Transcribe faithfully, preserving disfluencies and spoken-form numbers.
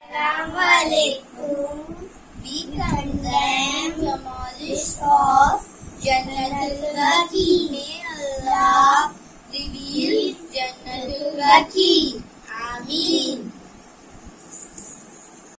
Assalamualaikum. We condemn demolition of jannatul baqi. May Allah reveal jannatul baqi. Ameen.